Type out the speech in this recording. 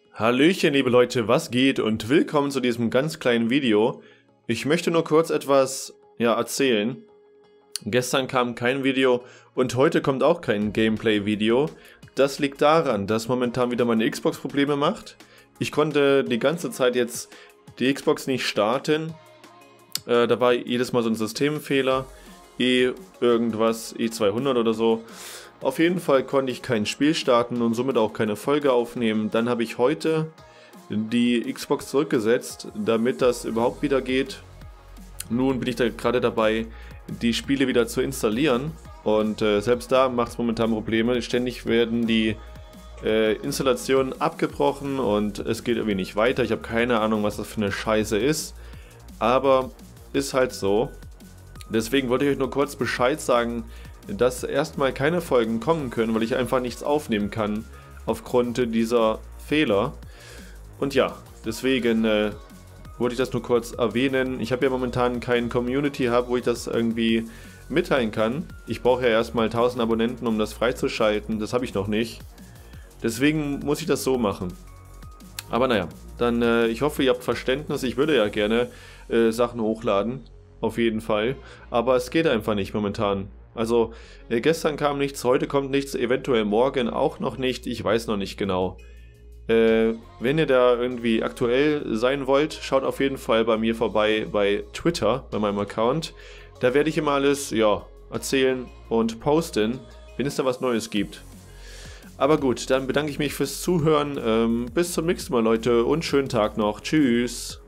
Hallöchen, liebe Leute, was geht und willkommen zu diesem ganz kleinen Video. Ich möchte nur kurz etwas erzählen. Gestern kam kein Video und heute kommt auch kein Gameplay-Video. Das liegt daran, dass momentan wieder meine Xbox Probleme macht. Ich konnte die ganze Zeit jetzt die Xbox nicht starten. Da war jedes Mal so ein Systemfehler. irgendwas, E200 oder so. Auf jeden Fall konnte ich kein Spiel starten und somit auch keine Folge aufnehmen. Dann habe ich heute die Xbox zurückgesetzt, damit das überhaupt wieder geht. Nun bin ich da gerade dabei, die Spiele wieder zu installieren. Und selbst da macht es momentan Probleme. Ständig werden die Installationen abgebrochen und es geht irgendwie nicht weiter. Ich habe keine Ahnung, was das für eine Scheiße ist. Aber ist halt so. Deswegen wollte ich euch nur kurz Bescheid sagen, dass erstmal keine Folgen kommen können, weil ich einfach nichts aufnehmen kann aufgrund dieser Fehler. Und ja, deswegen wollte ich das nur kurz erwähnen. Ich habe ja momentan keinen Community-Hub, wo ich das irgendwie mitteilen kann. Ich brauche ja erstmal 1000 Abonnenten, um das freizuschalten. Das habe ich noch nicht. Deswegen muss ich das so machen. Aber naja, dann ich hoffe, ihr habt Verständnis. Ich würde ja gerne Sachen hochladen. Auf jeden Fall. Aber es geht einfach nicht momentan. Also gestern kam nichts, heute kommt nichts, eventuell morgen auch noch nicht, ich weiß noch nicht genau. Wenn ihr da irgendwie aktuell sein wollt, schaut auf jeden Fall bei mir vorbei bei Twitter, bei meinem Account. Da werde ich immer alles erzählen und posten, wenn es da was Neues gibt. Aber gut, dann bedanke ich mich fürs Zuhören. Bis zum nächsten Mal, Leute, und schönen Tag noch. Tschüss.